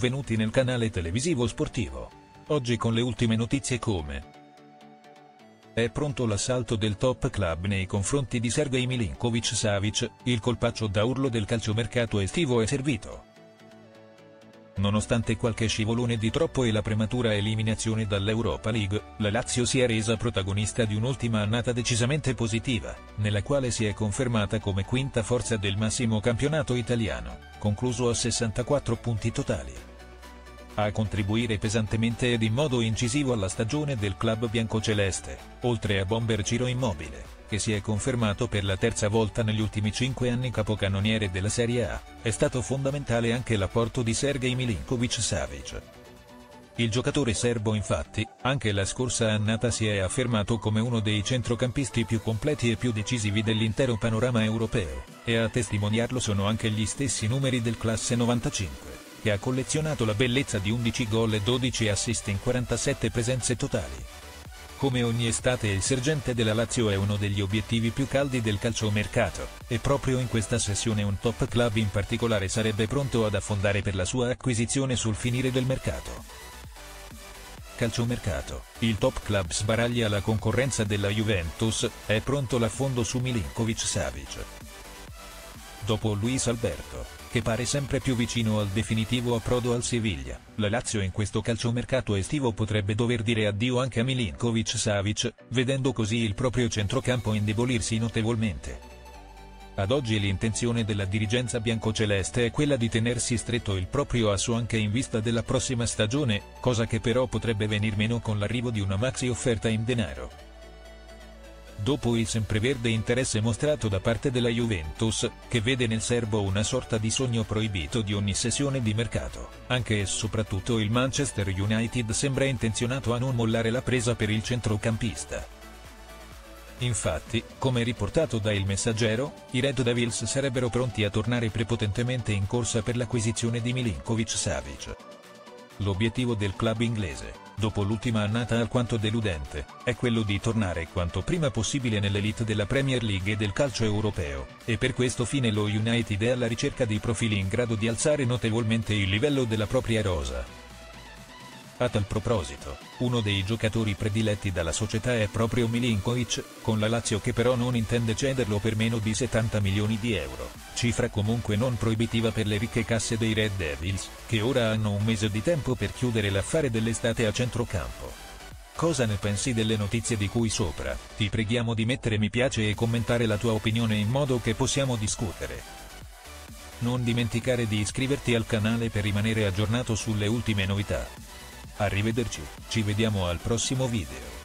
benvenuti nel canale televisivo sportivo. Oggi con le ultime notizie come: è pronto l'assalto del top club nei confronti di Sergej Milinković-Savić, il colpaccio da urlo del calciomercato estivo è servito. Nonostante qualche scivolone di troppo e la prematura eliminazione dall'Europa League, la Lazio si è resa protagonista di un'ultima annata decisamente positiva, nella quale si è confermata come quinta forza del massimo campionato italiano, concluso a 64 punti totali. A contribuire pesantemente ed in modo incisivo alla stagione del club biancoceleste, oltre a bomber Ciro Immobile, che si è confermato per la terza volta negli ultimi 5 anni capocannoniere della Serie A, è stato fondamentale anche l'apporto di Sergej Milinković-Savić. Il giocatore serbo infatti, anche la scorsa annata si è affermato come uno dei centrocampisti più completi e più decisivi dell'intero panorama europeo, e a testimoniarlo sono anche gli stessi numeri del classe 95. Che ha collezionato la bellezza di 11 gol e 12 assist in 47 presenze totali. Come ogni estate il sergente della Lazio è uno degli obiettivi più caldi del calciomercato, e proprio in questa sessione un top club in particolare sarebbe pronto ad affondare per la sua acquisizione sul finire del mercato. Calciomercato: il top club sbaraglia la concorrenza della Juventus, è pronto l'affondo su Milinković-Savić. Dopo Luis Alberto, che pare sempre più vicino al definitivo approdo al Siviglia, la Lazio in questo calciomercato estivo potrebbe dover dire addio anche a Milinković-Savić, vedendo così il proprio centrocampo indebolirsi notevolmente. Ad oggi l'intenzione della dirigenza biancoceleste è quella di tenersi stretto il proprio asso anche in vista della prossima stagione, cosa che però potrebbe venir meno con l'arrivo di una maxi offerta in denaro. Dopo il sempreverde interesse mostrato da parte della Juventus, che vede nel serbo una sorta di sogno proibito di ogni sessione di mercato, anche e soprattutto il Manchester United sembra intenzionato a non mollare la presa per il centrocampista. Infatti, come riportato da Il Messaggero, i Red Devils sarebbero pronti a tornare prepotentemente in corsa per l'acquisizione di Milinković-Savić. L'obiettivo del club inglese, dopo l'ultima annata alquanto deludente, è quello di tornare quanto prima possibile nell'elite della Premier League e del calcio europeo, e per questo fine lo United è alla ricerca di profili in grado di alzare notevolmente il livello della propria rosa. A tal proposito, uno dei giocatori prediletti dalla società è proprio Milinković, con la Lazio che però non intende cederlo per meno di 70 milioni di euro, cifra comunque non proibitiva per le ricche casse dei Red Devils, che ora hanno un mese di tempo per chiudere l'affare dell'estate a centrocampo. Cosa ne pensi delle notizie di cui sopra? Ti preghiamo di mettere mi piace e commentare la tua opinione in modo che possiamo discutere. Non dimenticare di iscriverti al canale per rimanere aggiornato sulle ultime novità. Arrivederci, ci vediamo al prossimo video.